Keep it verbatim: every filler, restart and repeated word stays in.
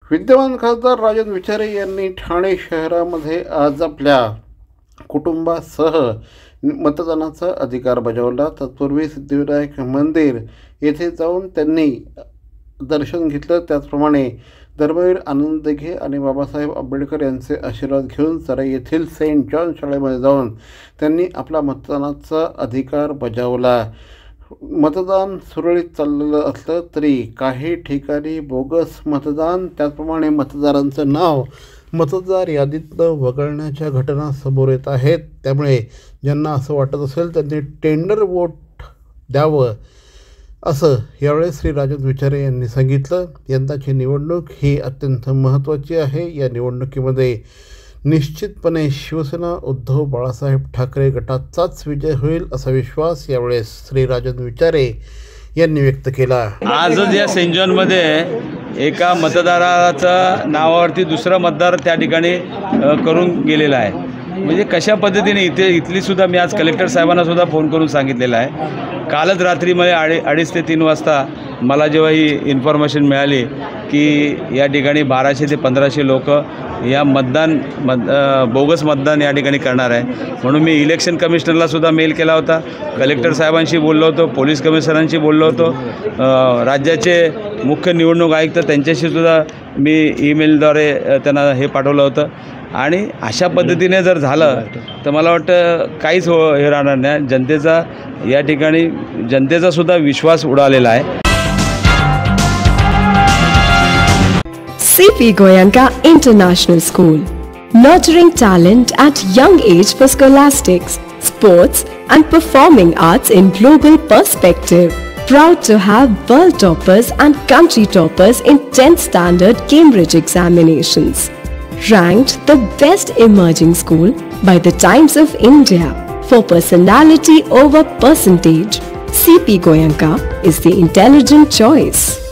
विद्यमान खासदार राजन विचारे यांनी ठाणे शहरामध्ये आज आपल्या कुटुंबासह मतदानाचा अधिकार बजावला। तत्पूर्वी सिद्धिविनायक मंदिर येथे जाऊन त्यांनी दर्शन घेतलं। त्याचप्रमाणे धर्मवीर आनंद दिघे आणि बाबासाहेब आंबेडकर यांचे आशीर्वाद घेऊन सराई येथील सेंट जॉन शाळेमध्ये जाऊन त्यांनी आपला मतदानाचा अधिकार बजावला। मतदान सुरळीत चाललेलं असलं तरी काही ठिकाणी बोगस मतदान, त्याचप्रमाणे मतदारांचं नाव मतदार यादीतनं वगळण्याच्या घटना समोर येत आहेत। त्यामुळे ज्यांना असं वाटत असेल त्यांनी टेंडर वोट द्यावं असं यावेळी श्री राजन विचारे यांनी सांगितलं। यंदाची निवडणूक ही अत्यंत महत्त्वाची आहे। या निवडणुकीमध्ये निश्चितपणे शिवसेना उद्धव बाळासाहेब ठाकरे गटाचाच विजय होईल असा विश्वास यावेळी श्री राजन विचारे यांनी व्यक्त केला। आजच या सेंट जॉनमध्ये एका मतदाराचा नावावरती दुसरा मतदार त्या ठिकाणी करून गेलेला आहे। म्हणजे कशा पद्धतीने इथे इथली सुद्धा मी आज कलेक्टर साहेबांना सुद्धा फोन करून सांगितलेलं आहे। कालच रात्रीमध्ये अडी अडीच ते तीन वाजता मला जेव्हा ही इन्फॉर्मेशन मिळाली की या ठिकाणी बाराशे ते पंधराशे लोक या मतदान मत बोगस मतदान या ठिकाणी करणार आहे, म्हणून मी इलेक्शन कमिशनरला सुद्धा मेल केला होता, कलेक्टर साहेबांशी बोललो होतो, पोलीस कमिशनरांशी बोललो होतो, राज्याचे मुख्य निवडणूक आयुक्त त्यांच्याशी सुद्धा मी ईमेलद्वारे त्यांना हे पाठवलं होतं। आणि अशा पद्धतीने जर झालं तर मला वाटतं काहीच हो हे राहणार नाही। जनतेचा या ठिकाणी जनतेचा सुद्धा विश्वास उडालेला आहे। C P Goenka International School, nurturing talent at young age for scholastics, sports and performing arts in global perspective. Proud to have world toppers and country toppers in tenth standard Cambridge examinations. Ranked the best emerging school by the Times of India for personality over percentage, C P Goenka is the intelligent choice.